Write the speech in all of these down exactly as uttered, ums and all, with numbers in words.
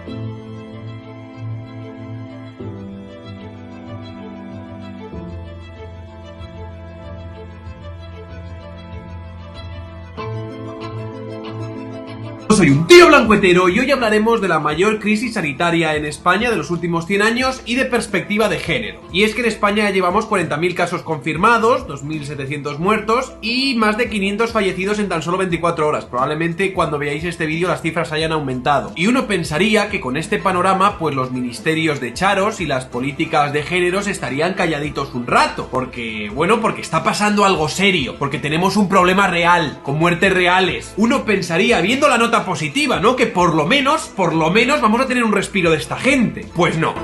Soy un tío blancuetero y hoy hablaremos de la mayor crisis sanitaria en España de los últimos cien años y de perspectiva de género. Y es que en España ya llevamos cuarenta mil casos confirmados, dos mil setecientos muertos y más de quinientos fallecidos en tan solo veinticuatro horas. Probablemente cuando veáis este vídeo las cifras hayan aumentado. Y uno pensaría que con este panorama pues los ministerios de charos y las políticas de géneros estarían calladitos un rato. Porque, bueno, porque está pasando algo serio, porque tenemos un problema real, con muertes reales. Uno pensaría, viendo la nota positiva, ¿no? Que por lo menos, por lo menos vamos a tener un respiro de esta gente. Pues no.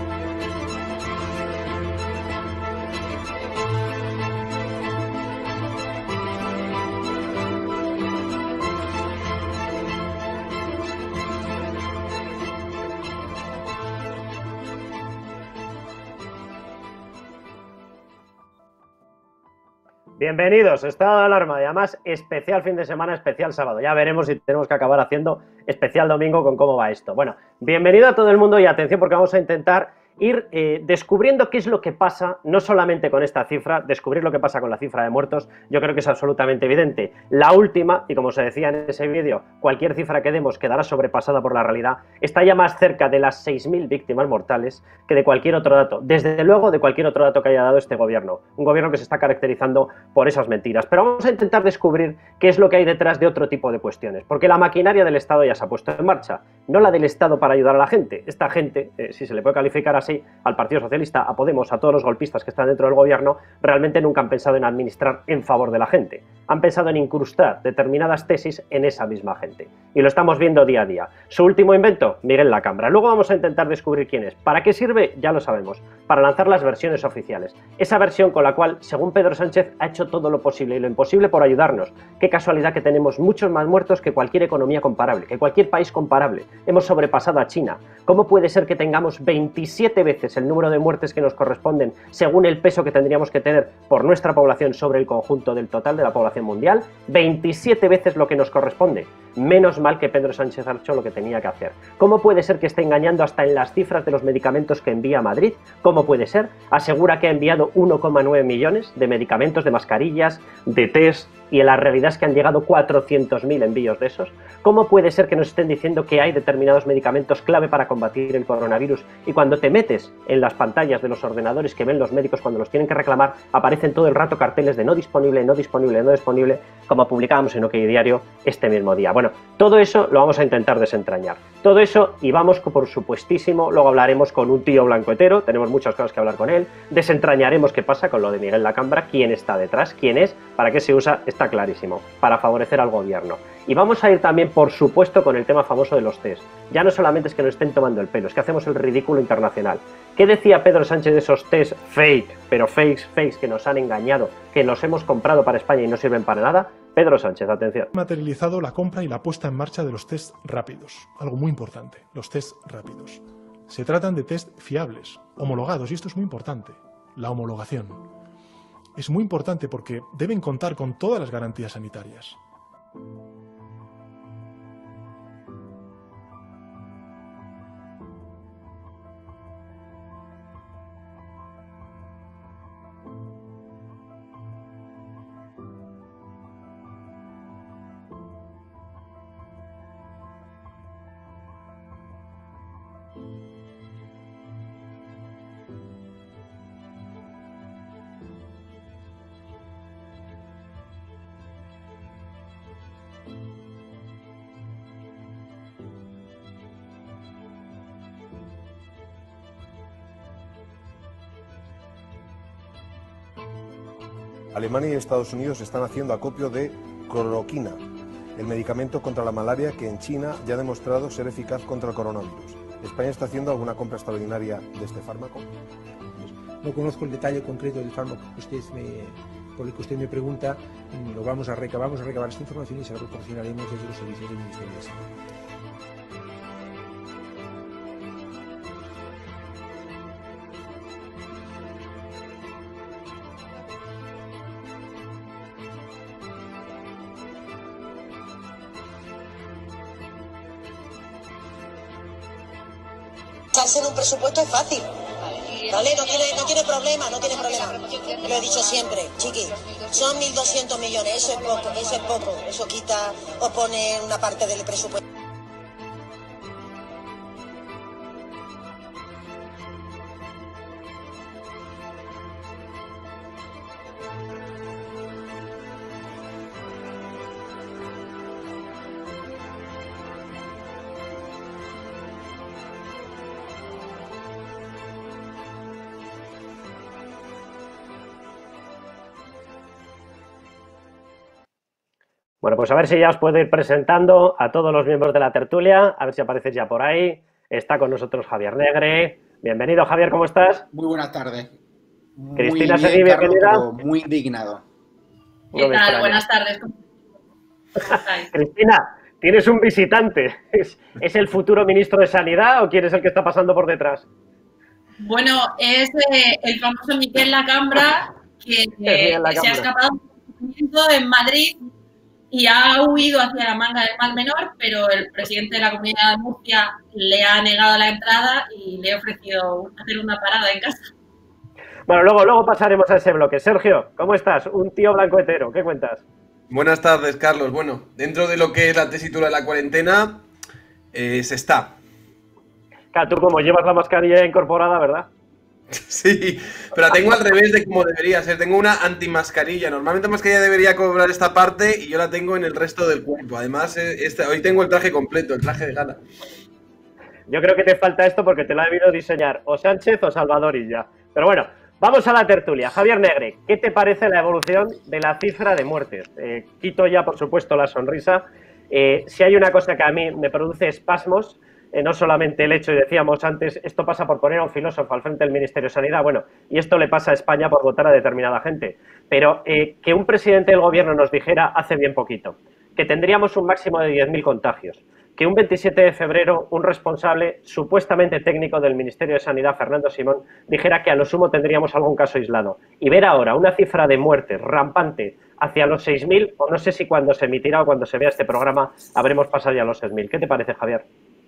Bienvenidos, estado de alarma y además especial fin de semana, especial sábado. Ya veremos si tenemos que acabar haciendo especial domingo con cómo va esto. Bueno, bienvenido a todo el mundo y atención porque vamos a intentar ir eh, descubriendo qué es lo que pasa, no solamente con esta cifra, descubrir lo que pasa con la cifra de muertos, yo creo que es absolutamente evidente. La última, y como se decía en ese vídeo, cualquier cifra que demos quedará sobrepasada por la realidad, está ya más cerca de las seis mil víctimas mortales que de cualquier otro dato, desde luego de cualquier otro dato que haya dado este gobierno, un gobierno que se está caracterizando por esas mentiras. Pero vamos a intentar descubrir qué es lo que hay detrás de otro tipo de cuestiones, porque la maquinaria del Estado ya se ha puesto en marcha, no la del Estado para ayudar a la gente. Esta gente, eh, si se le puede calificar así, al Partido Socialista, a Podemos, a todos los golpistas que están dentro del gobierno, realmente nunca han pensado en administrar en favor de la gente. Han pensado en incrustar determinadas tesis en esa misma gente. Y lo estamos viendo día a día. Su último invento, Miguel Lacambra. Luego vamos a intentar descubrir quién es. ¿Para qué sirve? Ya lo sabemos. Para lanzar las versiones oficiales. Esa versión con la cual, según Pedro Sánchez, ha hecho todo lo posible y lo imposible por ayudarnos. Qué casualidad que tenemos muchos más muertos que cualquier economía comparable, que cualquier país comparable. Hemos sobrepasado a China. ¿Cómo puede ser que tengamos veintisiete veces el número de muertes que nos corresponden según el peso que tendríamos que tener por nuestra población sobre el conjunto del total de la población mundial? veintisiete veces lo que nos corresponde. Menos mal que Pedro Sánchez ha hecho lo que tenía que hacer. ¿Cómo puede ser que esté engañando hasta en las cifras de los medicamentos que envía a Madrid? ¿Cómo puede ser? Asegura que ha enviado uno coma nueve millones de medicamentos, de mascarillas, de test, y en la realidad es que han llegado cuatrocientos mil envíos de esos. ¿Cómo puede ser que nos estén diciendo que hay determinados medicamentos clave para combatir el coronavirus y cuando te metes en las pantallas de los ordenadores que ven los médicos cuando los tienen que reclamar, aparecen todo el rato carteles de no disponible, no disponible, no disponible, como publicábamos en OK Diario este mismo día? Bueno, todo eso lo vamos a intentar desentrañar. Todo eso, y vamos por supuestísimo, luego hablaremos con un tío blancoetero, tenemos muchas cosas que hablar con él, desentrañaremos qué pasa con lo de Miguel Lacambra, quién está detrás, quién es, para qué se usa, está clarísimo, para favorecer al gobierno. Y vamos a ir también, por supuesto, con el tema famoso de los test. Ya no solamente es que nos estén tomando el pelo, es que hacemos el ridículo internacional. ¿Qué decía Pedro Sánchez de esos test fake, pero fakes, fakes, que nos han engañado, que los hemos comprado para España y no sirven para nada? Pedro Sánchez, atención. Materializado la compra y la puesta en marcha de los test rápidos. Algo muy importante, los test rápidos. Se tratan de test fiables, homologados, y esto es muy importante, la homologación. Es muy importante porque deben contar con todas las garantías sanitarias. Alemania y Estados Unidos están haciendo acopio de cloroquina, el medicamento contra la malaria que en China ya ha demostrado ser eficaz contra el coronavirus. ¿España está haciendo alguna compra extraordinaria de este fármaco? No conozco el detalle concreto del fármaco que usted me, por el que usted me pregunta. Lo vamos a recabar, vamos a recabar esta información y se la proporcionaremos desde los servicios del Ministerio de Salud. Gastarse en un presupuesto es fácil. Vale, no tiene, no tiene problema, no tiene problema. Lo he dicho siempre, chiqui, son mil doscientos millones, eso es poco, eso es poco, eso quita o pone una parte del presupuesto. Bueno, pues a ver si ya os puedo ir presentando a todos los miembros de la tertulia, a ver si apareces ya por ahí. Está con nosotros Javier Negre. Bienvenido, Javier, ¿cómo estás? Muy buenas tardes. Cristina Seguí, bienvenida. Muy indignado. ¿Qué tal? Buenas tardes. Cristina, tienes un visitante. ¿Es, ¿Es el futuro ministro de Sanidad o quién es el que está pasando por detrás? Bueno, es eh, el famoso Miquel Lacambra, que eh, se ha escapado en Madrid y ha huido hacia la Manga del Mar Menor, pero el presidente de la Comunidad de Murcia le ha negado la entrada y le ha ofrecido hacer una parada en casa. Bueno, luego, luego pasaremos a ese bloque. Sergio, ¿cómo estás? Un tío blanco hetero, ¿qué cuentas? Buenas tardes, Carlos. Bueno, dentro de lo que es la tesitura de la cuarentena, eh, se está. Claro, tú como llevas la mascarilla incorporada, ¿verdad? Sí, pero la tengo al revés de como debería ser. Tengo una antimascarilla. Normalmente mascarilla debería cobrar esta parte y yo la tengo en el resto del cuerpo. Además, este, hoy tengo el traje completo, el traje de gala. Yo creo que te falta esto porque te lo ha debido diseñar o Sánchez o Salvador Illa. Pero bueno, vamos a la tertulia. Javier Negre, ¿qué te parece la evolución de la cifra de muertes? Eh, quito ya, por supuesto, la sonrisa. Eh, si hay una cosa que a mí me produce espasmos, Eh, no solamente el hecho, y decíamos antes, esto pasa por poner a un filósofo al frente del Ministerio de Sanidad, bueno, y esto le pasa a España por votar a determinada gente, pero eh, que un presidente del gobierno nos dijera hace bien poquito que tendríamos un máximo de diez mil contagios, que un veintisiete de febrero un responsable supuestamente técnico del Ministerio de Sanidad, Fernando Simón, dijera que a lo sumo tendríamos algún caso aislado, y ver ahora una cifra de muertes rampante hacia los seis mil, o no sé si cuando se emitirá o cuando se vea este programa habremos pasado ya a los seis mil. ¿Qué te parece, Javier?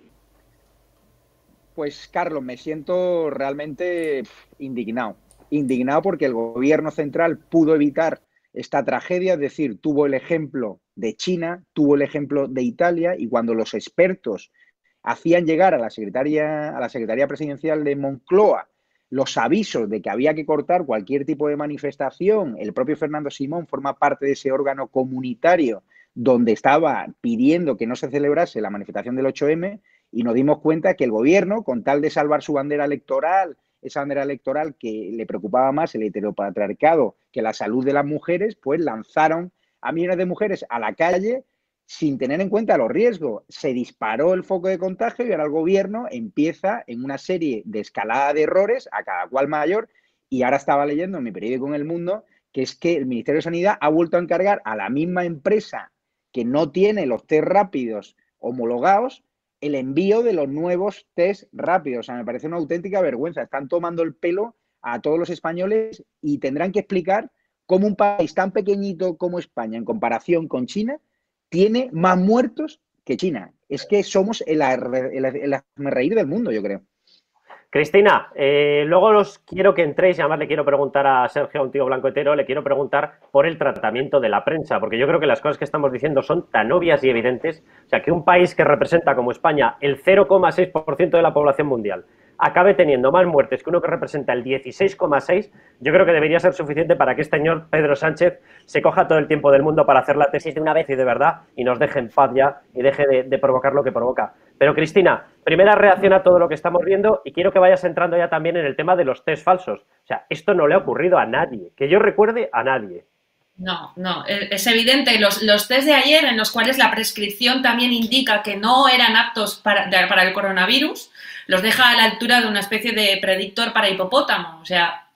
Pues, Carlos, me siento realmente indignado. Indignado porque el gobierno central pudo evitar esta tragedia, es decir, tuvo el ejemplo de China, tuvo el ejemplo de Italia, y cuando los expertos hacían llegar a la Secretaría, a la Secretaría Presidencial de Moncloa los avisos de que había que cortar cualquier tipo de manifestación, el propio Fernando Simón forma parte de ese órgano comunitario donde estaba pidiendo que no se celebrase la manifestación del ocho eme, y nos dimos cuenta que el gobierno, con tal de salvar su bandera electoral, esa bandera electoral que le preocupaba más el heteropatriarcado que la salud de las mujeres, pues lanzaron a millones de mujeres a la calle sin tener en cuenta los riesgos. Se disparó el foco de contagio y ahora el gobierno empieza en una serie de escalada de errores, a cada cual mayor, y ahora estaba leyendo en mi periódico En El Mundo que es que el Ministerio de Sanidad ha vuelto a encargar a la misma empresa que no tiene los test rápidos homologados el envío de los nuevos test rápidos. O sea, me parece una auténtica vergüenza. Están tomando el pelo a todos los españoles y tendrán que explicar cómo un país tan pequeñito como España, en comparación con China, tiene más muertos que China. Es que somos el, el, el, el reír del mundo, yo creo. Cristina, eh, luego los quiero que entréis, y además le quiero preguntar a Sergio, a un tío blanco hetero, le quiero preguntar por el tratamiento de la prensa, porque yo creo que las cosas que estamos diciendo son tan obvias y evidentes. O sea, que un país que representa como España el cero coma seis por ciento de la población mundial acabe teniendo más muertes que uno que representa el dieciséis coma seis por ciento, yo creo que debería ser suficiente para que este señor Pedro Sánchez se coja todo el tiempo del mundo para hacer la tesis de una vez y de verdad y nos deje en paz ya y deje de, de provocar lo que provoca. Pero, Cristina, primera reacción a todo lo que estamos viendo, y quiero que vayas entrando ya también en el tema de los test falsos. O sea, esto no le ha ocurrido a nadie, que yo recuerde a nadie. No, no, es evidente. Los, los test de ayer, en los cuales la prescripción también indica que no eran aptos para, de, para el coronavirus, los deja a la altura de una especie de predictor para hipopótamo. O sea,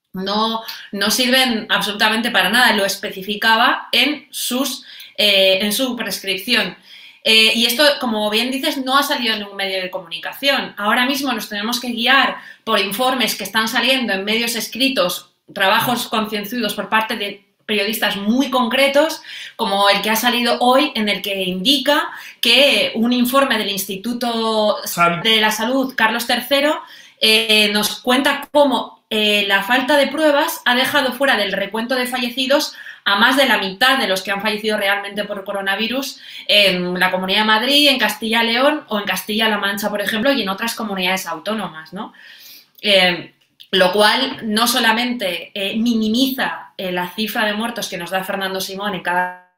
no, no sirven absolutamente para nada. Lo especificaba en, sus, eh, en su prescripción. Eh, y esto, como bien dices, no ha salido en un medio de comunicación. Ahora mismo nos tenemos que guiar por informes que están saliendo en medios escritos, trabajos concienzudos por parte de periodistas muy concretos, como el que ha salido hoy, en el que indica que un informe del Instituto de la Salud Carlos tercero eh, nos cuenta cómo eh, la falta de pruebas ha dejado fuera del recuento de fallecidos a más de la mitad de los que han fallecido realmente por coronavirus en la Comunidad de Madrid, en Castilla y León o en Castilla-La Mancha, por ejemplo, y en otras comunidades autónomas, ¿no? Eh, lo cual no solamente eh, minimiza eh, la cifra de muertos que nos da Fernando Simón en cada...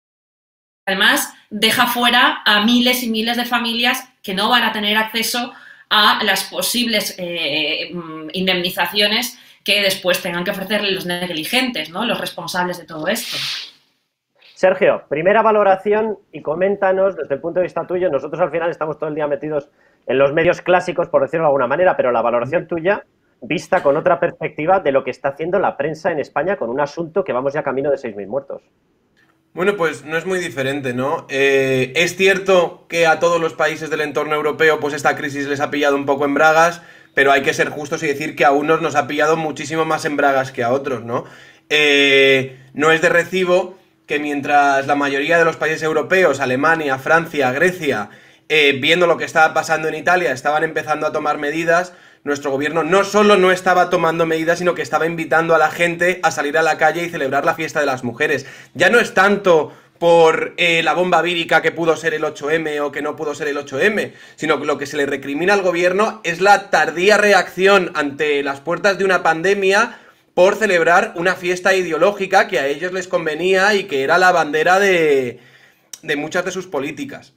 Además, deja fuera a miles y miles de familias que no van a tener acceso a las posibles eh, indemnizaciones que después tengan que ofrecerle los negligentes, ¿no? Los responsables de todo esto. Sergio, primera valoración y coméntanos desde el punto de vista tuyo. Nosotros al final estamos todo el día metidos en los medios clásicos, por decirlo de alguna manera, pero la valoración tuya vista con otra perspectiva de lo que está haciendo la prensa en España con un asunto que vamos ya camino de seis mil muertos. Bueno, pues no es muy diferente, ¿no? Eh, es cierto que a todos los países del entorno europeo pues esta crisis les ha pillado un poco en bragas, pero hay que ser justos y decir que a unos nos ha pillado muchísimo más en bragas que a otros, ¿no? Eh, no es de recibo que mientras la mayoría de los países europeos, Alemania, Francia, Grecia, eh, viendo lo que estaba pasando en Italia, estaban empezando a tomar medidas, nuestro gobierno no solo no estaba tomando medidas, sino que estaba invitando a la gente a salir a la calle y celebrar la fiesta de las mujeres. Ya no es tanto por eh, la bomba vírica que pudo ser el ocho eme o que no pudo ser el ocho eme, sino que lo que se le recrimina al gobierno es la tardía reacción ante las puertas de una pandemia por celebrar una fiesta ideológica que a ellos les convenía y que era la bandera de, de muchas de sus políticas.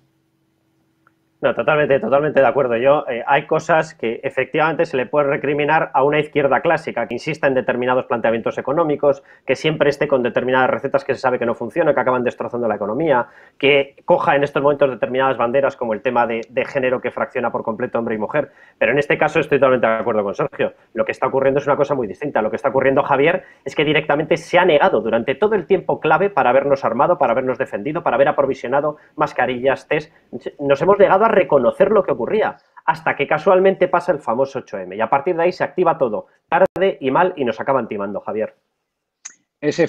No, totalmente, totalmente de acuerdo. Yo, eh, hay cosas que efectivamente se le puede recriminar a una izquierda clásica, que insista en determinados planteamientos económicos, que siempre esté con determinadas recetas que se sabe que no funcionan, que acaban destrozando la economía, que coja en estos momentos determinadas banderas como el tema de, de género que fracciona por completo hombre y mujer. Pero en este caso estoy totalmente de acuerdo con Sergio. Lo que está ocurriendo es una cosa muy distinta. Lo que está ocurriendo, Javier, es que directamente se ha negado durante todo el tiempo clave para habernos armado, para habernos defendido, para haber aprovisionado mascarillas, test. Nos hemos negado a reconocer lo que ocurría, hasta que casualmente pasa el famoso ocho eme, y a partir de ahí se activa todo, tarde y mal, y nos acaban timando, Javier. Ese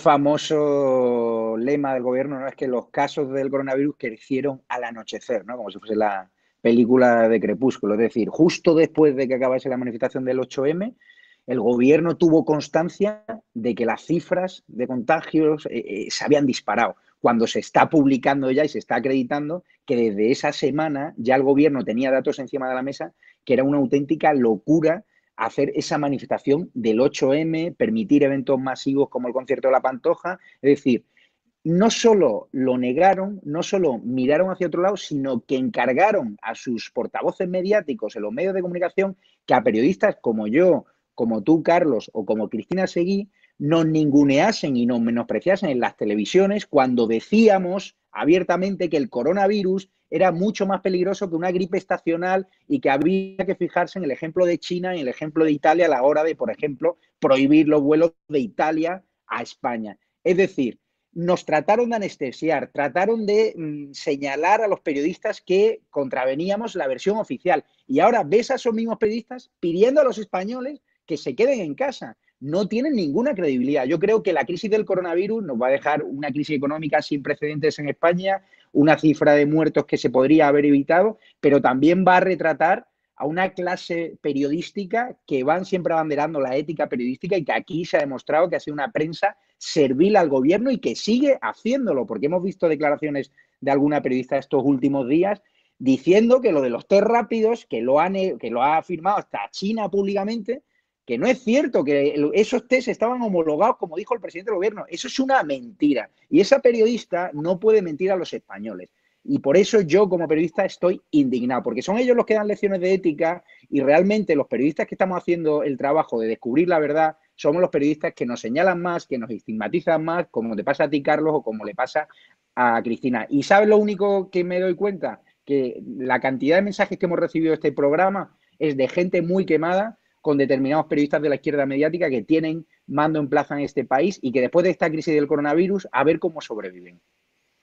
famoso lema del gobierno, ¿no?, es que los casos del coronavirus crecieron al anochecer, ¿no?, como si fuese la película de Crepúsculo, es decir, justo después de que acabase la manifestación del ocho eme, el gobierno tuvo constancia de que las cifras de contagios eh, eh, se habían disparado, cuando se está publicando ya y se está acreditando que desde esa semana ya el gobierno tenía datos encima de la mesa que era una auténtica locura hacer esa manifestación del ocho eme, permitir eventos masivos como el concierto de La Pantoja. Es decir, no solo lo negaron, no solo miraron hacia otro lado, sino que encargaron a sus portavoces mediáticos en los medios de comunicación que a periodistas como yo, como tú, Carlos, o como Cristina Seguí, nos ninguneasen y nos menospreciasen en las televisiones cuando decíamos abiertamente que el coronavirus era mucho más peligroso que una gripe estacional y que había que fijarse en el ejemplo de China y en el ejemplo de Italia a la hora de, por ejemplo, prohibir los vuelos de Italia a España. Es decir, nos trataron de anestesiar, trataron de mmm, señalar a los periodistas que contraveníamos la versión oficial. Y ahora ves a esos mismos periodistas pidiendo a los españoles que se queden en casa. No tienen ninguna credibilidad. Yo creo que la crisis del coronavirus nos va a dejar una crisis económica sin precedentes en España, una cifra de muertos que se podría haber evitado, pero también va a retratar a una clase periodística que van siempre abanderando la ética periodística y que aquí se ha demostrado que ha sido una prensa servil al gobierno y que sigue haciéndolo, porque hemos visto declaraciones de alguna periodista estos últimos días diciendo que lo de los test rápidos, que lo, han, que lo ha afirmado hasta China públicamente, que no es cierto, que esos test estaban homologados, como dijo el presidente del gobierno. Eso es una mentira. Y esa periodista no puede mentir a los españoles. Y por eso yo, como periodista, estoy indignado, porque son ellos los que dan lecciones de ética y realmente los periodistas que estamos haciendo el trabajo de descubrir la verdad somos los periodistas que nos señalan más, que nos estigmatizan más, como te pasa a ti, Carlos, o como le pasa a Cristina. ¿Y sabes lo único que me doy cuenta? Que la cantidad de mensajes que hemos recibido de este programa es de gente muy quemada, con determinados periodistas de la izquierda mediática que tienen mando en plaza en este país y que después de esta crisis del coronavirus, a ver cómo sobreviven.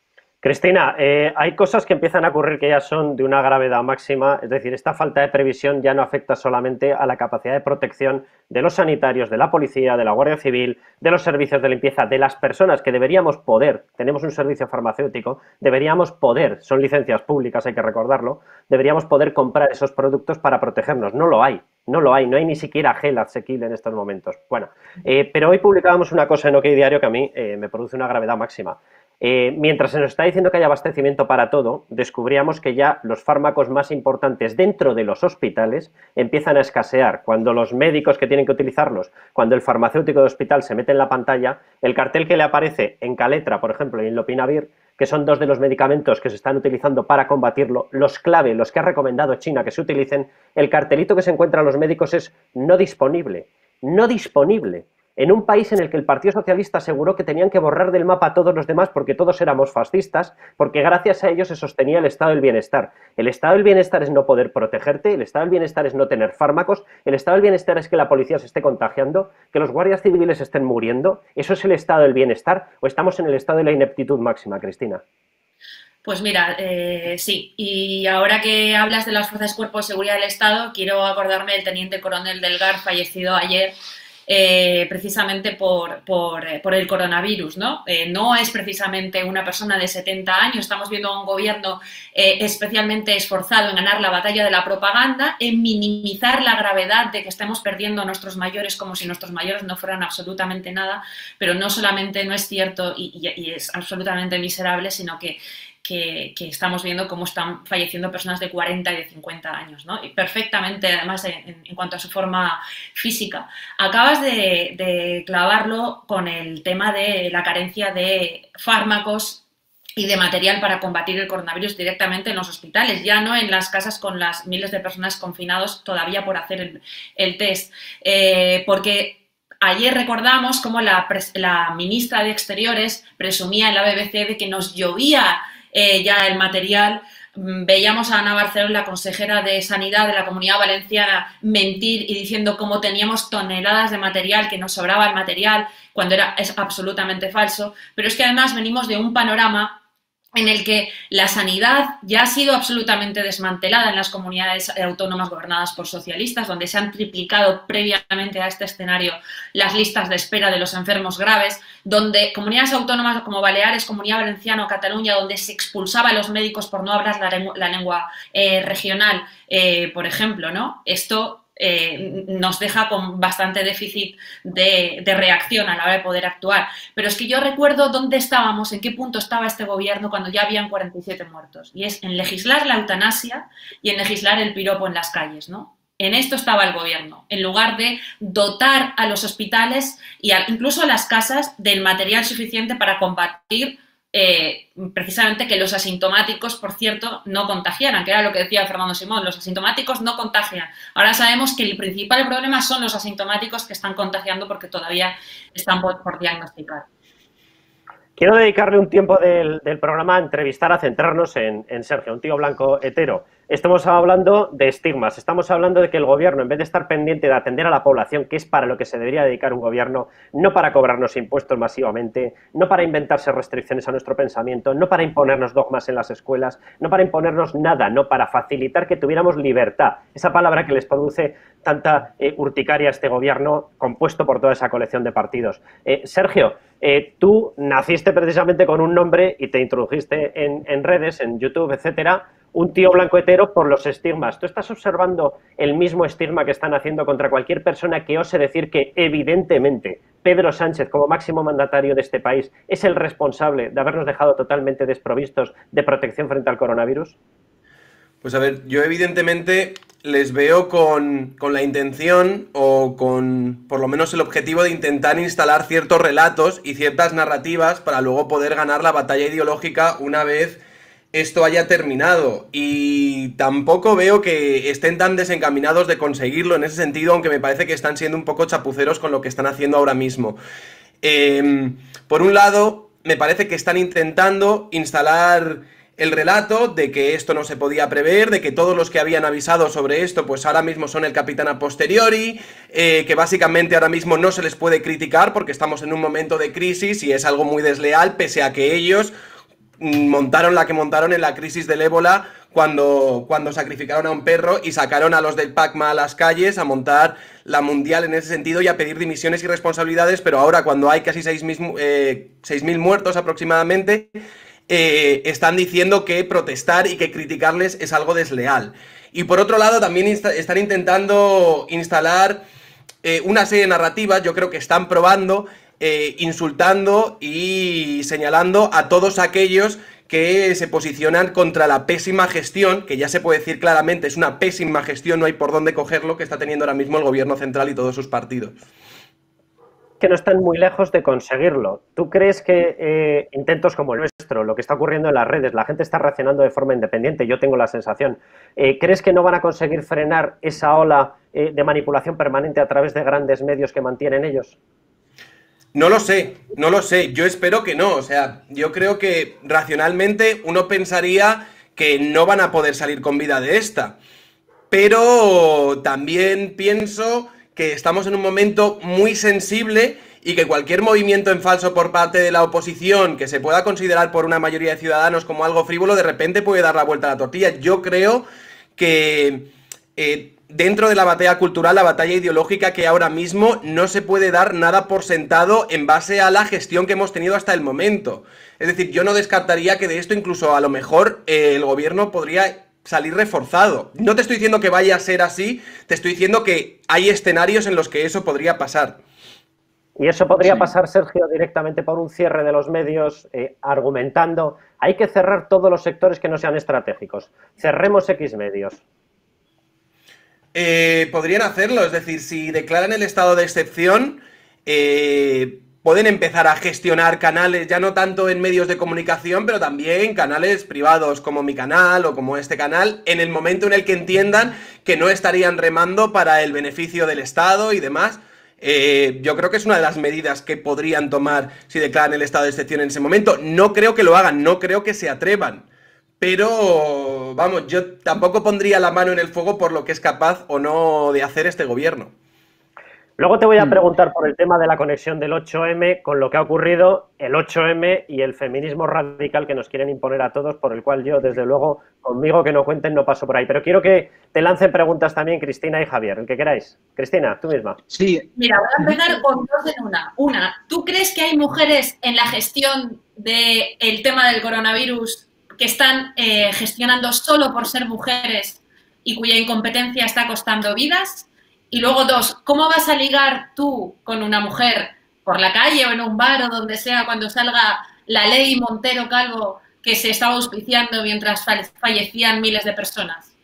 Cristina, eh, hay cosas que empiezan a ocurrir que ya son de una gravedad máxima, es decir, esta falta de previsión ya no afecta solamente a la capacidad de protección de los sanitarios, de la policía, de la Guardia Civil, de los servicios de limpieza, de las personas que deberíamos poder, tenemos un servicio farmacéutico, deberíamos poder, son licencias públicas, hay que recordarlo, deberíamos poder comprar esos productos para protegernos, no lo hay. No lo hay, no hay ni siquiera gel asequible en estos momentos. Bueno, eh, pero hoy publicábamos una cosa en OK Diario que a mí eh, me produce una gravedad máxima. Eh, mientras se nos está diciendo que hay abastecimiento para todo, descubríamos que ya los fármacos más importantes dentro de los hospitales empiezan a escasear. Cuando los médicos que tienen que utilizarlos, cuando el farmacéutico de hospital se mete en la pantalla, el cartel que le aparece en Caletra, por ejemplo, y en Lopinavir, que son dos de los medicamentos que se están utilizando para combatirlo, los clave, los que ha recomendado China que se utilicen, el cartelito que se encuentra en los médicos es no disponible, no disponible. En un país en el que el Partido Socialista aseguró que tenían que borrar del mapa a todos los demás porque todos éramos fascistas, porque gracias a ellos se sostenía el estado del bienestar. El estado del bienestar es no poder protegerte, el estado del bienestar es no tener fármacos, el estado del bienestar es que la policía se esté contagiando, que los guardias civiles estén muriendo. ¿Eso es el estado del bienestar o estamos en el estado de la ineptitud máxima, Cristina? Pues mira, eh, sí, y ahora que hablas de las Fuerzas y Cuerpos de Seguridad del Estado, quiero acordarme del teniente coronel Delgar, fallecido ayer, Eh, precisamente por, por, eh, por el coronavirus, ¿no? Eh, no es precisamente una persona de setenta años, estamos viendo a un gobierno eh, especialmente esforzado en ganar la batalla de la propaganda, en minimizar la gravedad de que estemos perdiendo a nuestros mayores como si nuestros mayores no fueran absolutamente nada, pero no solamente no es cierto y, y, y es absolutamente miserable, sino que Que, que estamos viendo cómo están falleciendo personas de cuarenta y de cincuenta años, ¿no? Y perfectamente, además, en, en cuanto a su forma física. Acabas de, de clavarlo con el tema de la carencia de fármacos y de material para combatir el coronavirus directamente en los hospitales, ya no en las casas con las miles de personas confinados todavía por hacer el, el test. Eh, porque ayer recordamos cómo la, la ministra de Exteriores presumía en la B B C de que nos llovía Eh, ya el material. Veíamos a Ana Barceló, la consejera de Sanidad de la Comunidad Valenciana, mentir y diciendo cómo teníamos toneladas de material, que nos sobraba el material, cuando era, es absolutamente falso. Pero es que además venimos de un panorama en el que la sanidad ya ha sido absolutamente desmantelada en las comunidades autónomas gobernadas por socialistas, donde se han triplicado previamente a este escenario las listas de espera de los enfermos graves, donde comunidades autónomas como Baleares, Comunidad Valenciana o Cataluña, donde se expulsaba a los médicos por no hablar la lengua, la lengua eh, regional, eh, por ejemplo, ¿no? Esto Eh, nos deja con bastante déficit de, de reacción a la hora de poder actuar. Pero es que yo recuerdo dónde estábamos, en qué punto estaba este gobierno cuando ya habían cuarenta y siete muertos. Y es en legislar la eutanasia y en legislar el piropo en las calles, ¿no? En esto estaba el gobierno, en lugar de dotar a los hospitales y a, incluso a las casas del material suficiente para combatir Eh, precisamente que los asintomáticos, por cierto, no contagiaran, que era lo que decía Fernando Simón, los asintomáticos no contagian. Ahora sabemos que el principal problema son los asintomáticos que están contagiando porque todavía están por, por diagnosticar. Quiero dedicarle un tiempo del, del programa a entrevistar, a centrarnos en, en Sergio, un tío blanco hetero. Estamos hablando de estigmas, estamos hablando de que el gobierno, en vez de estar pendiente de atender a la población, que es para lo que se debería dedicar un gobierno, no para cobrarnos impuestos masivamente, no para inventarse restricciones a nuestro pensamiento, no para imponernos dogmas en las escuelas, no para imponernos nada, no para facilitar que tuviéramos libertad, esa palabra que les produce tanta eh, urticaria a este gobierno compuesto por toda esa colección de partidos. Eh, Sergio, eh, tú naciste precisamente con un nombre y te introdujiste en, en redes, en YouTube, etcétera, un tío blanco hetero por los estigmas. ¿Tú estás observando el mismo estigma que están haciendo contra cualquier persona que ose decir que, evidentemente, Pedro Sánchez, como máximo mandatario de este país, es el responsable de habernos dejado totalmente desprovistos de protección frente al coronavirus? Pues a ver, yo evidentemente les veo con, con la intención o con por lo menos el objetivo de intentar instalar ciertos relatos y ciertas narrativas para luego poder ganar la batalla ideológica una vez esto haya terminado, y tampoco veo que estén tan desencaminados de conseguirlo en ese sentido, aunque me parece que están siendo un poco chapuceros con lo que están haciendo ahora mismo. Eh, por un lado, me parece que están intentando instalar el relato de que esto no se podía prever, de que todos los que habían avisado sobre esto, pues ahora mismo son el capitán a posteriori, eh, que básicamente ahora mismo no se les puede criticar porque estamos en un momento de crisis y es algo muy desleal, pese a que ellos, montaron la que montaron en la crisis del ébola cuando, cuando sacrificaron a un perro y sacaron a los del Pacma a las calles a montar la mundial en ese sentido y a pedir dimisiones y responsabilidades, pero ahora cuando hay casi seis mil muertos aproximadamente, eh, están diciendo que protestar y que criticarles es algo desleal. Y por otro lado también están intentando instalar eh, una serie de narrativas, yo creo que están probando, eh, insultando y señalando a todos aquellos que se posicionan contra la pésima gestión, que ya se puede decir claramente, es una pésima gestión, no hay por dónde cogerlo, que está teniendo ahora mismo el gobierno central y todos sus partidos. Que no están muy lejos de conseguirlo. ¿Tú crees que eh, intentos como el nuestro, lo que está ocurriendo en las redes, la gente está reaccionando de forma independiente? Yo tengo la sensación. Eh, ¿Crees que no van a conseguir frenar esa ola eh, de manipulación permanente a través de grandes medios que mantienen ellos? No lo sé, no lo sé. Yo espero que no. O sea, yo creo que racionalmente uno pensaría que no van a poder salir con vida de esta. Pero también pienso que estamos en un momento muy sensible y que cualquier movimiento en falso por parte de la oposición que se pueda considerar por una mayoría de ciudadanos como algo frívolo, de repente puede dar la vuelta a la tortilla. Yo creo que eh, dentro de la batalla cultural, la batalla ideológica, que ahora mismo no se puede dar nada por sentado en base a la gestión que hemos tenido hasta el momento. Es decir, yo no descartaría que de esto incluso a lo mejor eh, el gobierno podría salir reforzado. No te estoy diciendo que vaya a ser así, te estoy diciendo que hay escenarios en los que eso podría pasar. Y eso podría Sí. pasar, Sergio, directamente por un cierre de los medios, eh, argumentando, hay que cerrar todos los sectores que no sean estratégicos. Cerremos X medios. Eh, podrían hacerlo, es decir, si declaran el estado de excepción, eh, pueden empezar a gestionar canales, ya no tanto en medios de comunicación, pero también canales privados como mi canal o como este canal, en el momento en el que entiendan que no estarían remando para el beneficio del Estado y demás. Eh, yo creo que es una de las medidas que podrían tomar si declaran el estado de excepción en ese momento. No creo que lo hagan, no creo que se atrevan. Pero, vamos, yo tampoco pondría la mano en el fuego por lo que es capaz o no de hacer este gobierno. Luego te voy a preguntar por el tema de la conexión del ocho eme con lo que ha ocurrido, el ocho eme y el feminismo radical que nos quieren imponer a todos, por el cual yo, desde luego, conmigo que no cuenten, no paso por ahí. Pero quiero que te lancen preguntas también Cristina y Javier, el que queráis. Cristina, tú misma. Sí. Mira, voy a empezar con dos en una. Una, ¿tú crees que hay mujeres en la gestión del tema del coronavirus que están eh, gestionando solo por ser mujeres y cuya incompetencia está costando vidas? Y luego, dos, ¿cómo vas a ligar tú con una mujer por la calle o en un bar o donde sea cuando salga la ley Montero Calvo que se estaba auspiciando mientras fallecían miles de personas?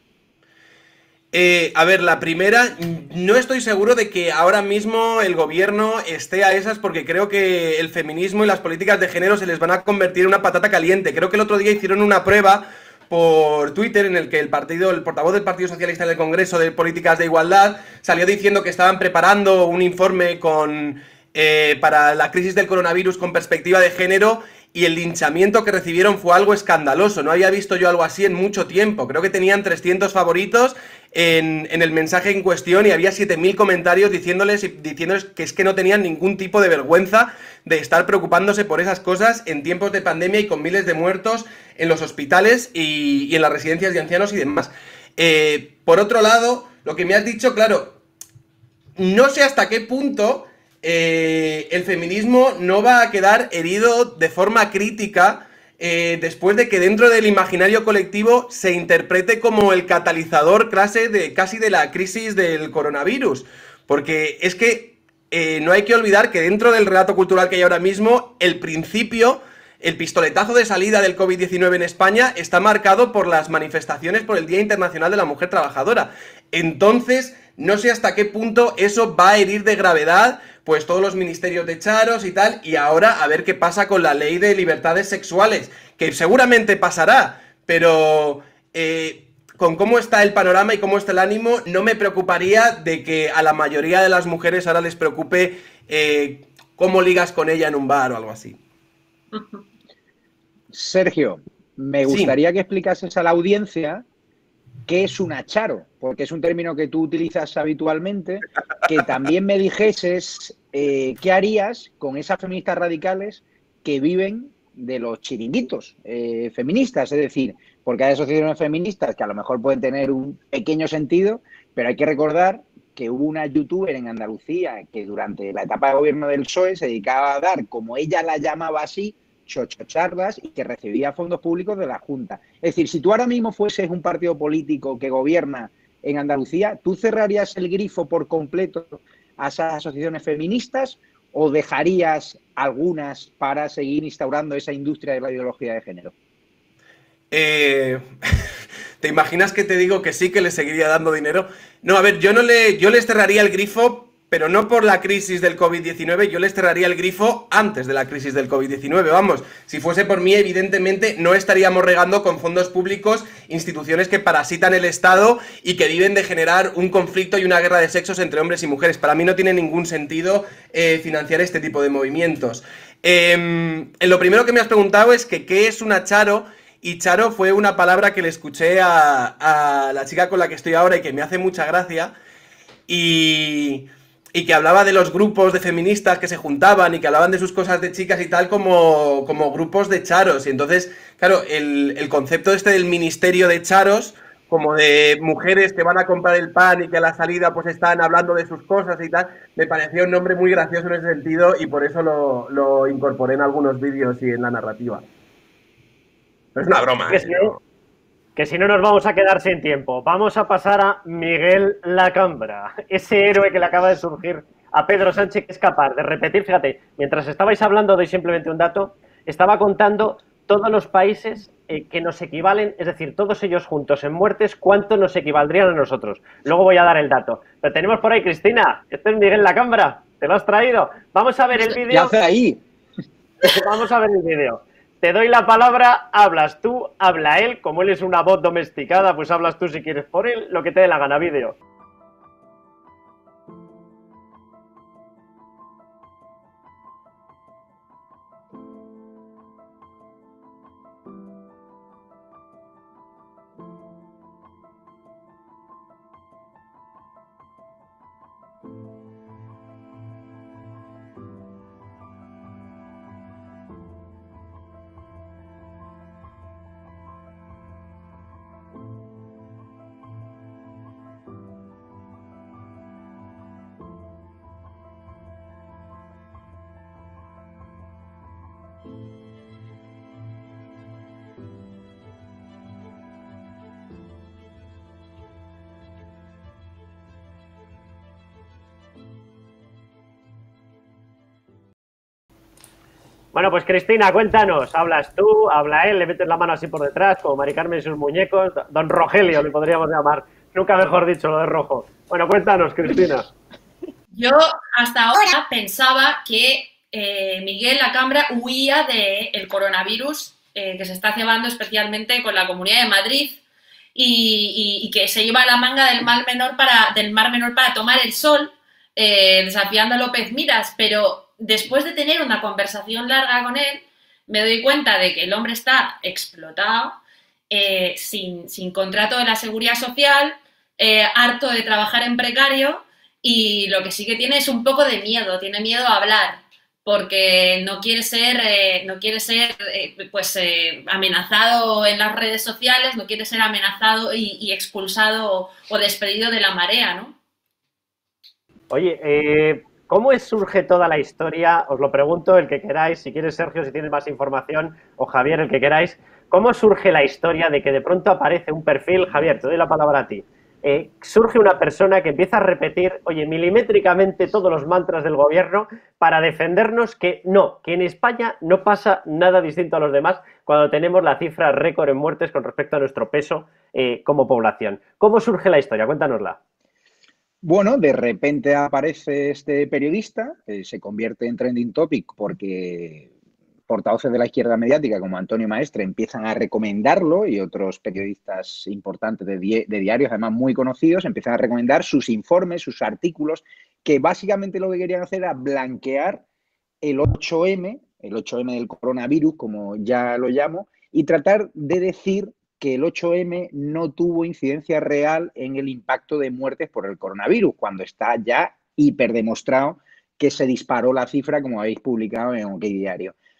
Eh, a ver, la primera, no estoy seguro de que ahora mismo el gobierno esté a esas, porque creo que el feminismo y las políticas de género se les van a convertir en una patata caliente. Creo que el otro día hicieron una prueba por Twitter en el que el partido, el portavoz del Partido Socialista en el Congreso de Políticas de Igualdad salió diciendo que estaban preparando un informe con eh, para la crisis del coronavirus con perspectiva de género, y el linchamiento que recibieron fue algo escandaloso. No había visto yo algo así en mucho tiempo. Creo que tenían trescientos favoritos en, en el mensaje en cuestión y había siete mil comentarios diciéndoles, diciéndoles que es que no tenían ningún tipo de vergüenza de estar preocupándose por esas cosas en tiempos de pandemia y con miles de muertos en los hospitales y, y en las residencias de ancianos y demás. Eh, por otro lado, lo que me has dicho, claro, no sé hasta qué punto eh, el feminismo no va a quedar herido de forma crítica eh, después de que dentro del imaginario colectivo se interprete como el catalizador clase de, casi de la crisis del coronavirus. Porque es que eh, no hay que olvidar que dentro del relato cultural que hay ahora mismo, el principio, el pistoletazo de salida del COVID diecinueve en España está marcado por las manifestaciones por el Día Internacional de la Mujer Trabajadora. Entonces, no sé hasta qué punto eso va a herir de gravedad pues todos los ministerios de Charos y tal, y ahora a ver qué pasa con la ley de libertades sexuales, que seguramente pasará, pero eh, con cómo está el panorama y cómo está el ánimo, no me preocuparía de que a la mayoría de las mujeres ahora les preocupe eh, cómo ligas con ella en un bar o algo así. Sergio, me gustaría sí. que explicases a la audiencia qué es una charo, porque es un término que tú utilizas habitualmente, que también me dijeses eh, qué harías con esas feministas radicales que viven de los chiringuitos eh, feministas, es decir, porque hay asociaciones feministas que a lo mejor pueden tener un pequeño sentido, pero hay que recordar que hubo una youtuber en Andalucía que durante la etapa de gobierno del P S O E se dedicaba a dar, como ella la llamaba así, chochocharlas y que recibía fondos públicos de la Junta. Es decir, si tú ahora mismo fueses un partido político que gobierna en Andalucía, ¿tú cerrarías el grifo por completo a esas asociaciones feministas o dejarías algunas para seguir instaurando esa industria de la ideología de género? Eh, ¿Te imaginas que te digo que sí, que le seguiría dando dinero? No, a ver, yo no le, yo les cerraría el grifo, pero no por la crisis del COVID diecinueve, yo les cerraría el grifo antes de la crisis del COVID diecinueve, vamos. Si fuese por mí, evidentemente, no estaríamos regando con fondos públicos instituciones que parasitan el Estado y que viven de generar un conflicto y una guerra de sexos entre hombres y mujeres. Para mí no tiene ningún sentido eh, financiar este tipo de movimientos. Eh, lo primero que me has preguntado es que ¿qué es una charo? Y charo fue una palabra que le escuché a, a la chica con la que estoy ahora y que me hace mucha gracia. Y... y que hablaba de los grupos de feministas que se juntaban y que hablaban de sus cosas de chicas y tal como, como grupos de charos. Y entonces, claro, el, el concepto este del ministerio de charos, como de mujeres que van a comprar el pan y que a la salida pues están hablando de sus cosas y tal, me pareció un nombre muy gracioso en ese sentido y por eso lo, lo incorporé en algunos vídeos y en la narrativa. Pero es una broma, ¿eh? No. Que si no nos vamos a quedar sin tiempo. Vamos a pasar a Miguel Lacambra, ese héroe que le acaba de surgir a Pedro Sánchez, que es capaz de repetir, fíjate, mientras estabais hablando, doy simplemente un dato, estaba contando todos los países eh, que nos equivalen, es decir, todos ellos juntos en muertes, cuánto nos equivaldrían a nosotros. Luego voy a dar el dato. Pero tenemos por ahí, Cristina, este es Miguel Lacambra, te lo has traído. Vamos a ver el vídeo. ¿Qué hace ahí? Vamos a ver el vídeo. Te doy la palabra, hablas tú, habla él, como él es una voz domesticada, pues hablas tú si quieres por él, lo que te dé la gana, vídeo. Bueno, pues Cristina, cuéntanos, hablas tú, habla él, le metes la mano así por detrás, como Mari Carmen y sus muñecos, don Rogelio le podríamos llamar, nunca mejor dicho lo de rojo. Bueno, cuéntanos, Cristina. Yo hasta ahora pensaba que eh, Miguel Lacambra huía del coronavirus eh, que se está cebando especialmente con la Comunidad de Madrid y, y, y que se lleva la manga del mar menor para, del mar menor para tomar el sol, eh, desafiando a López Miras, pero después de tener una conversación larga con él, me doy cuenta de que el hombre está explotado, eh, sin, sin contrato de la Seguridad Social, eh, harto de trabajar en precario y lo que sí que tiene es un poco de miedo, tiene miedo a hablar porque no quiere ser, eh, no quiere ser eh, pues, eh, amenazado en las redes sociales, no quiere ser amenazado y, y expulsado o, o despedido de la marea, ¿no? Oye, eh... ¿cómo es, surge toda la historia? Os lo pregunto, el que queráis, si quieres Sergio, si tienes más información, o Javier, el que queráis. ¿Cómo surge la historia de que de pronto aparece un perfil? Javier, te doy la palabra a ti. Eh, surge una persona que empieza a repetir, oye, milimétricamente todos los mantras del gobierno para defendernos que no, que en España no pasa nada distinto a los demás cuando tenemos la cifra récord en muertes con respecto a nuestro peso eh, como población. ¿Cómo surge la historia? Cuéntanosla. Bueno, de repente aparece este periodista, eh, se convierte en trending topic porque portavoces de la izquierda mediática como Antonio Maestre empiezan a recomendarlo y otros periodistas importantes de, di de diarios, además muy conocidos, empiezan a recomendar sus informes, sus artículos, que básicamente lo que querían hacer era blanquear el ocho eme, el ocho eme del coronavirus, como ya lo llamo, y tratar de decir que el ocho eme no tuvo incidencia real en el impacto de muertes por el coronavirus, cuando está ya hiperdemostrado que se disparó la cifra, como habéis publicado en OK Diario.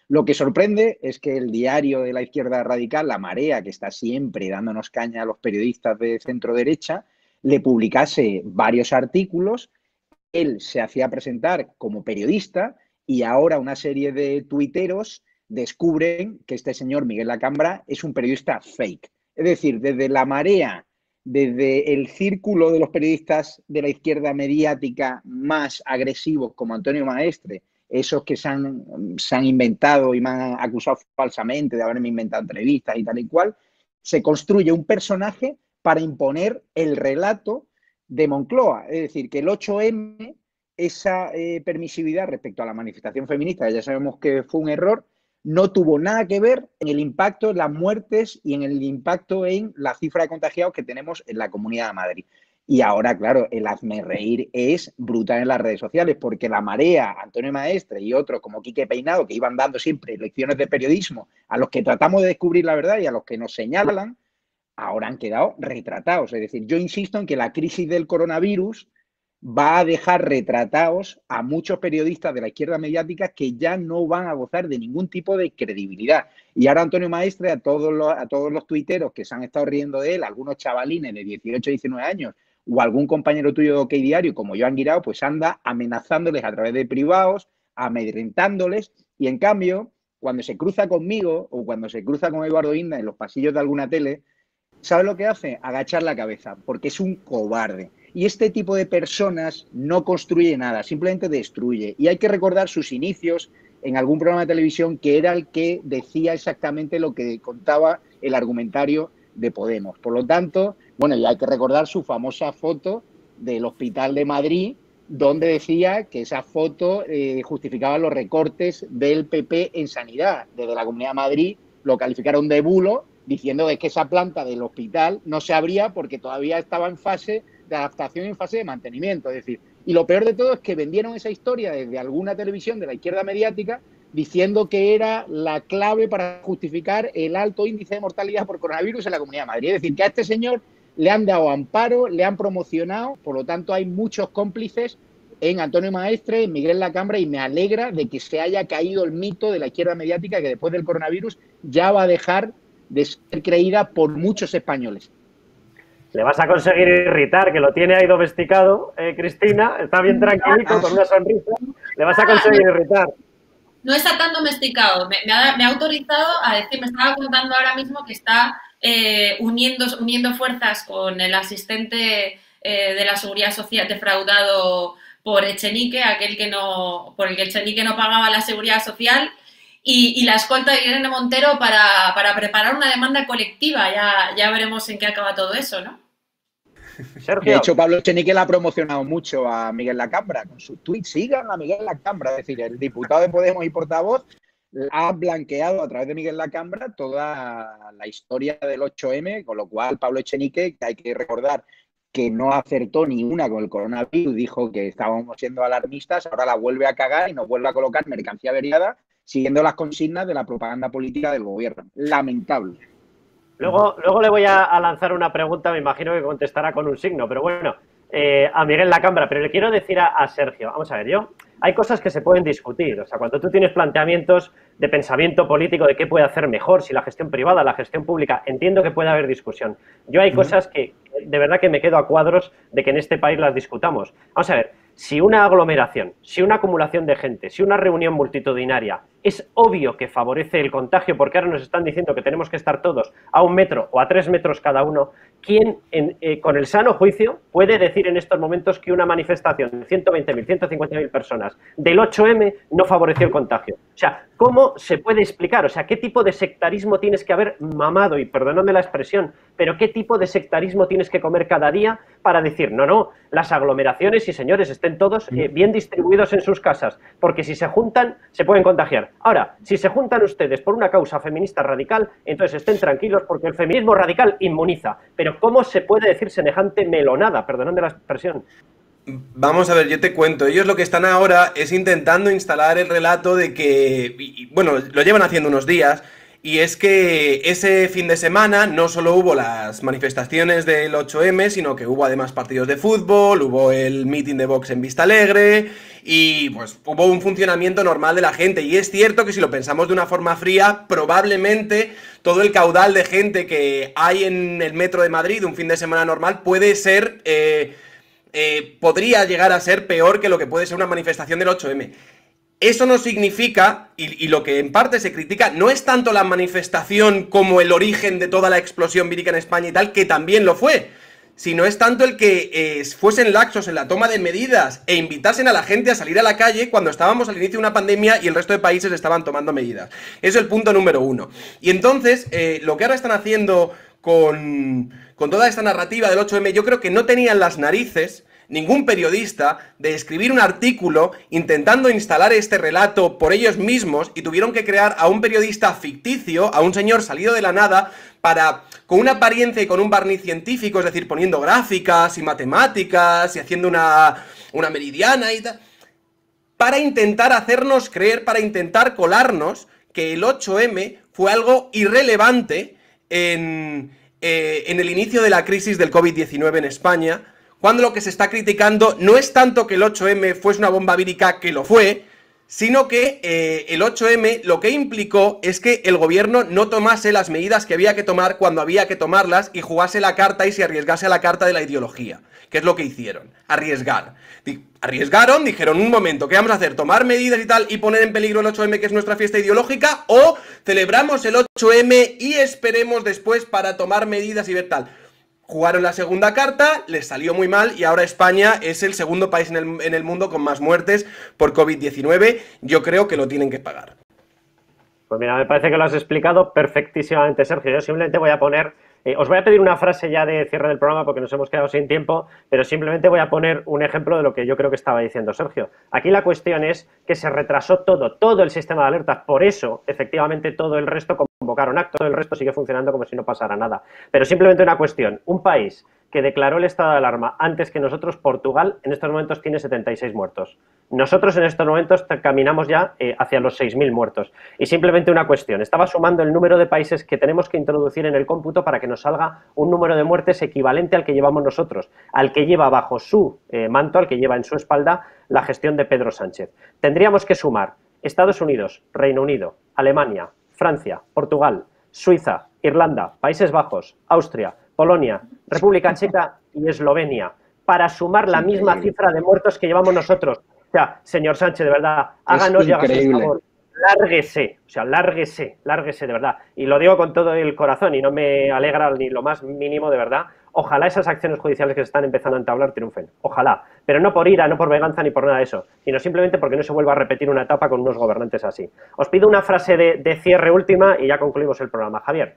Lo que sorprende es que el diario de la izquierda radical, La Marea, que está siempre dándonos caña a los periodistas de centro derecha, le publicase varios artículos. Él se hacía presentar como periodista y ahora una serie de tuiteros descubren que este señor Miguel Lacambra es un periodista fake. Es decir, desde La Marea, desde el círculo de los periodistas de la izquierda mediática más agresivos como Antonio Maestre, esos que se han, se han inventado y me han acusado falsamente de haberme inventado entrevistas y tal y cual, se construye un personaje para imponer el relato de Moncloa. Es decir, que el ocho eme, esa eh, permisividad respecto a la manifestación feminista, que ya sabemos que fue un error, no tuvo nada que ver en el impacto en las muertes y en el impacto en la cifra de contagiados que tenemos en la Comunidad de Madrid. Y ahora, claro, el hazme reír es brutal en las redes sociales, porque La Marea, Antonio Maestre y otros como Quique Peinado, que iban dando siempre lecciones de periodismo a los que tratamos de descubrir la verdad y a los que nos señalan, ahora han quedado retratados. Es decir, yo insisto en que la crisis del coronavirus va a dejar retratados a muchos periodistas de la izquierda mediática que ya no van a gozar de ningún tipo de credibilidad. Y ahora Antonio Maestre, a todos los, a todos los tuiteros que se han estado riendo de él, algunos chavalines de dieciocho, diecinueve años, o algún compañero tuyo de OK Diario, como Joan Guirao, pues anda amenazándoles a través de privados, amedrentándoles, y en cambio, cuando se cruza conmigo o cuando se cruza con Eduardo Inda en los pasillos de alguna tele, ¿sabe lo que hace? Agachar la cabeza, porque es un cobarde. Y este tipo de personas no construye nada, simplemente destruye. Y hay que recordar sus inicios en algún programa de televisión que era el que decía exactamente lo que contaba el argumentario de Podemos. Por lo tanto, bueno, y hay que recordar su famosa foto del Hospital de Madrid, donde decía que esa foto eh, justificaba los recortes del P P en sanidad. Desde la Comunidad de Madrid lo calificaron de bulo, diciendo que esa planta del hospital no se abría porque todavía estaba en fase de adaptación y en fase de mantenimiento. Es decir, y lo peor de todo es que vendieron esa historia desde alguna televisión de la izquierda mediática diciendo que era la clave para justificar el alto índice de mortalidad por coronavirus en la Comunidad de Madrid. Es decir, que a este señor le han dado amparo, le han promocionado, por lo tanto hay muchos cómplices en Antonio Maestre, en Miguel Lacambra, y me alegra de que se haya caído el mito de la izquierda mediática que después del coronavirus ya va a dejar de ser creída por muchos españoles. Le vas a conseguir irritar, que lo tiene ahí domesticado, eh, Cristina, está bien tranquilito, con una sonrisa, le vas a conseguir irritar. No está tan domesticado, me, me, ha, me ha autorizado a decir, me estaba contando ahora mismo que está eh, uniendo, uniendo fuerzas con el asistente eh, de la Seguridad Social defraudado por Echenique, aquel que no, por el que Echenique no pagaba la Seguridad Social, y, y la escolta de Irene Montero para, para preparar una demanda colectiva. Ya, ya veremos en qué acaba todo eso, ¿no? Sergio. De hecho, Pablo Echenique le ha promocionado mucho a Miguel Lacambra con sus tweets. Sigan a Miguel Lacambra, es decir, el diputado de Podemos y portavoz ha blanqueado a través de Miguel Lacambra toda la historia del ocho eme, con lo cual Pablo Echenique, que hay que recordar que no acertó ni una con el coronavirus, dijo que estábamos siendo alarmistas, ahora la vuelve a cagar y nos vuelve a colocar mercancía averiada siguiendo las consignas de la propaganda política del gobierno. Lamentable. Luego, luego le voy a, a lanzar una pregunta, me imagino que contestará con un signo, pero bueno, eh, a Miguel Lacambra, pero le quiero decir a, a Sergio, vamos a ver, yo, hay cosas que se pueden discutir, o sea, cuando tú tienes planteamientos de pensamiento político de qué puede hacer mejor, si la gestión privada, la gestión pública, entiendo que puede haber discusión. Yo hay cosas que, de verdad que me quedo a cuadros de que en este país las discutamos. Vamos a ver, si una aglomeración, si una acumulación de gente, si una reunión multitudinaria es obvio que favorece el contagio, porque ahora nos están diciendo que tenemos que estar todos a un metro o a tres metros cada uno, ¿quién en, eh, con el sano juicio puede decir en estos momentos que una manifestación de ciento veinte mil, ciento cincuenta mil personas del ocho eme no favoreció el contagio? O sea, ¿cómo se puede explicar? O sea, ¿qué tipo de sectarismo tienes que haber mamado? Y perdóname la expresión, pero ¿qué tipo de sectarismo tienes que comer cada día para decir, no, no, las aglomeraciones y señores estén todos eh, bien distribuidos en sus casas, porque si se juntan se pueden contagiar? Ahora, si se juntan ustedes por una causa feminista radical, entonces estén tranquilos porque el feminismo radical inmuniza. Pero ¿cómo se puede decir semejante melonada? Perdóname la expresión. Vamos a ver, yo te cuento. Ellos lo que están ahora es intentando instalar el relato de que, y, bueno, lo llevan haciendo unos días, Y es que ese fin de semana no solo hubo las manifestaciones del ocho eme, sino que hubo además partidos de fútbol, hubo el meeting de Vox en Vistalegre y pues hubo un funcionamiento normal de la gente. Y es cierto que si lo pensamos de una forma fría, probablemente todo el caudal de gente que hay en el metro de Madrid un fin de semana normal puede ser, eh, eh, podría llegar a ser peor que lo que puede ser una manifestación del ocho eme. Eso no significa, y, y lo que en parte se critica, no es tanto la manifestación como el origen de toda la explosión vírica en España y tal, que también lo fue, sino es tanto el que eh, fuesen laxos en la toma de medidas e invitasen a la gente a salir a la calle cuando estábamos al inicio de una pandemia y el resto de países estaban tomando medidas. Eso es el punto número uno. Y entonces, eh, lo que ahora están haciendo con, con toda esta narrativa del ocho eme, yo creo que no tenían las narices ningún periodista de escribir un artículo intentando instalar este relato por ellos mismos y tuvieron que crear a un periodista ficticio, a un señor salido de la nada, para, con una apariencia y con un barniz científico, es decir, poniendo gráficas y matemáticas y haciendo una, una meridiana y tal, para intentar hacernos creer, para intentar colarnos que el ocho eme fue algo irrelevante en, eh, en el inicio de la crisis del COVID diecinueve en España, cuando lo que se está criticando no es tanto que el ocho eme fuese una bomba vírica, que lo fue, sino que eh, el ocho eme lo que implicó es que el gobierno no tomase las medidas que había que tomar cuando había que tomarlas y jugase la carta y se arriesgase a la carta de la ideología, que es lo que hicieron, arriesgar. Arriesgaron, dijeron, un momento, ¿qué vamos a hacer? ¿Tomar medidas y tal y poner en peligro el ocho eme, que es nuestra fiesta ideológica? ¿O celebramos el ocho eme y esperemos después para tomar medidas y ver tal? Jugaron la segunda carta, les salió muy mal y ahora España es el segundo país en el, en el mundo con más muertes por COVID diecinueve. Yo creo que lo tienen que pagar. Pues mira, me parece que lo has explicado perfectísimamente, Sergio. Yo simplemente voy a poner... Eh, os voy a pedir una frase ya de cierre del programa porque nos hemos quedado sin tiempo, pero simplemente voy a poner un ejemplo de lo que yo creo que estaba diciendo Sergio. Aquí la cuestión es que se retrasó todo, todo el sistema de alertas. Por eso, efectivamente, todo el resto convocaron actos, todo el resto sigue funcionando como si no pasara nada. Pero simplemente una cuestión. Un país que declaró el estado de alarma antes que nosotros, Portugal, en estos momentos tiene setenta y seis muertos. Nosotros en estos momentos caminamos ya eh, hacia los seis mil muertos. Y simplemente una cuestión. Estaba sumando el número de países que tenemos que introducir en el cómputo para que nos salga un número de muertes equivalente al que llevamos nosotros, al que lleva bajo su eh, manto, al que lleva en su espalda la gestión de Pedro Sánchez. Tendríamos que sumar Estados Unidos, Reino Unido, Alemania, Francia, Portugal, Suiza, Irlanda, Países Bajos, Austria, Polonia, República Checa y Eslovenia, para sumar la misma cifra de muertos que llevamos nosotros. O sea, señor Sánchez, de verdad, háganos y hágase el favor. Lárguese, o sea, lárguese, lárguese, de verdad. Y lo digo con todo el corazón y no me alegra ni lo más mínimo, de verdad. Ojalá esas acciones judiciales que se están empezando a entablar triunfen. Ojalá. Pero no por ira, no por venganza ni por nada de eso, sino simplemente porque no se vuelva a repetir una etapa con unos gobernantes así. Os pido una frase de, de cierre última y ya concluimos el programa. Javier.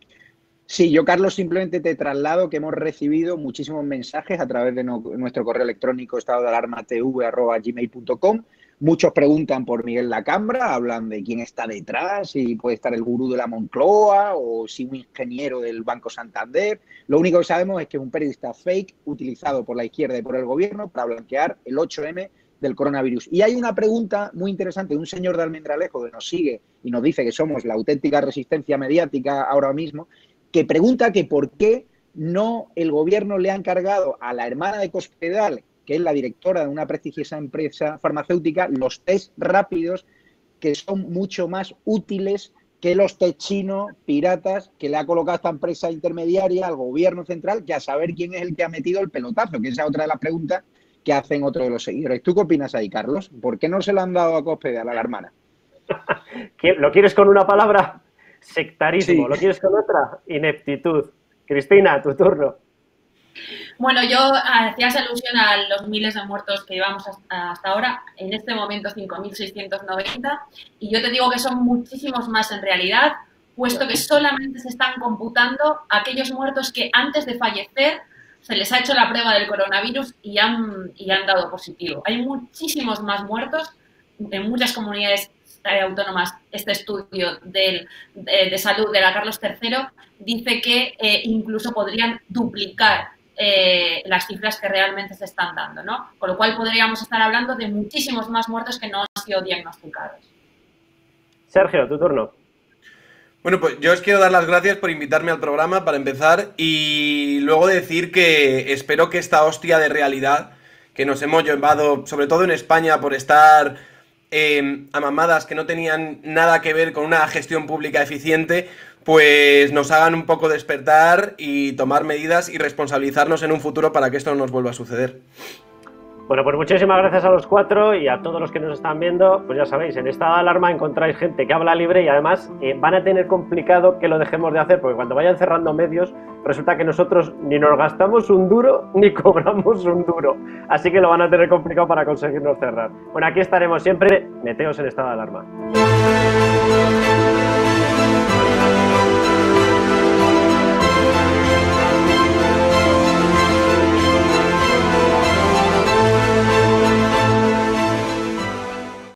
Sí, yo, Carlos, simplemente te traslado que hemos recibido muchísimos mensajes a través de no, nuestro correo electrónico estado de alarma t v arroba gmail punto com. Muchos preguntan por Miguel Lacambra, hablan de quién está detrás, si puede estar el gurú de la Moncloa o si un ingeniero del Banco Santander. Lo único que sabemos es que es un periodista fake utilizado por la izquierda y por el gobierno para blanquear el ocho eme del coronavirus. Y hay una pregunta muy interesante de un señor de Almendralejo que nos sigue y nos dice que somos la auténtica resistencia mediática ahora mismo, que pregunta que por qué no el gobierno le ha encargado a la hermana de Cospedal, que es la directora de una prestigiosa empresa farmacéutica, los test rápidos, que son mucho más útiles que los test chinos piratas que le ha colocado esta empresa intermediaria al gobierno central, que a saber quién es el que ha metido el pelotazo, que esa es otra de las preguntas que hacen otros de los seguidores. ¿Tú qué opinas ahí, Carlos? ¿Por qué no se lo han dado a Cospedal, a la hermana? ¿Lo quieres con una palabra? Sectarismo. Sí. ¿Lo quieres con otra? Ineptitud. Cristina, tu turno. Bueno, yo hacías alusión a los miles de muertos que llevamos hasta ahora, en este momento cinco mil seiscientos noventa, y yo te digo que son muchísimos más en realidad, puesto que solamente se están computando aquellos muertos que antes de fallecer se les ha hecho la prueba del coronavirus y han, y han dado positivo. Hay muchísimos más muertos en muchas comunidades autónomas. Este estudio del, de, de salud de la Carlos tercero dice que eh, incluso podrían duplicar eh, las cifras que realmente se están dando, ¿no? Con lo cual podríamos estar hablando de muchísimos más muertos que no han sido diagnosticados. Sergio, tu turno. Bueno, pues yo os quiero dar las gracias por invitarme al programa para empezar y luego decir que espero que esta hostia de realidad que nos hemos llevado, sobre todo en España, por estar eh, a mamadas que no tenían nada que ver con una gestión pública eficiente, pues nos hagan un poco despertar y tomar medidas y responsabilizarnos en un futuro para que esto no nos vuelva a suceder. Bueno, pues muchísimas gracias a los cuatro y a todos los que nos están viendo. Pues ya sabéis, en Estado de Alarma encontráis gente que habla libre y además eh, van a tener complicado que lo dejemos de hacer, porque cuando vayan cerrando medios, resulta que nosotros ni nos gastamos un duro ni cobramos un duro. Así que lo van a tener complicado para conseguirnos cerrar. Bueno, aquí estaremos siempre. Meteos en Estado de Alarma.